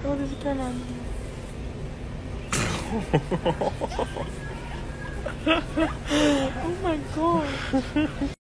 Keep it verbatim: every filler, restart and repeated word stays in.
Oh, there's a camera on here. Oh my god.